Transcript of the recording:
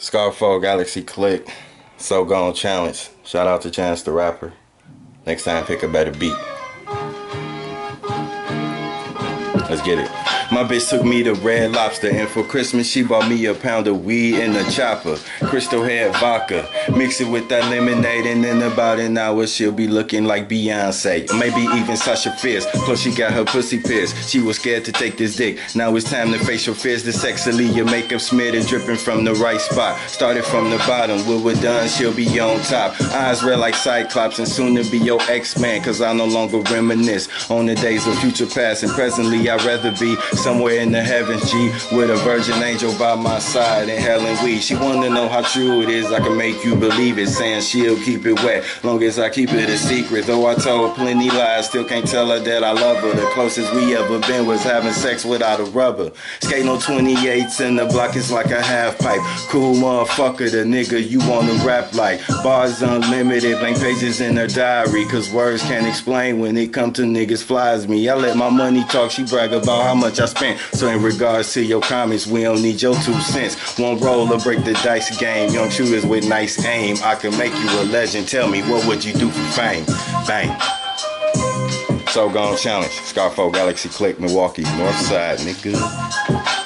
Scarfo Galaxy Click. So Gone Challenge. Shout out to Chance the Rapper. Next time pick a better beat. Let's get it. My bitch took me to Red Lobster, and for Christmas she bought me a pound of weed and a chopper. Crystal had vodka, mix it with that lemonade, and in about an hour she'll be looking like Beyonce, or maybe even Sasha Fierce. Plus she got her pussy pierced. She was scared to take this dick. Now it's time to face your fears. The sexily your makeup smeared and dripping from the right spot. Started from the bottom, when we're done she'll be on top. Eyes red like Cyclops, and soon to be your X-Man, cause I no longer reminisce on the days of future past, and presently I'd rather be somewhere in the heavens, G, with a virgin angel by my side and Helen Weed. She wanna know how true it is, I can make you believe it, saying she'll keep it wet, long as I keep it a secret. Though I told plenty lies, still can't tell her that I love her. The closest we ever been was having sex without a rubber. Skating on 28s and the block is like a half pipe. Cool motherfucker, the nigga you wanna rap like. Bars unlimited, blank pages in her diary, cause words can't explain when it come to niggas flies me. I let my money talk, she brag about how much I spent. So in regards to your comments, we don't need your 2 cents. One roll or break the dice game. Young shooters with nice aim. I can make you a legend. Tell me, what would you do for fame? Bang. So Gone Challenge. Scarfo Galaxy Click, Milwaukee, North Side, nigga.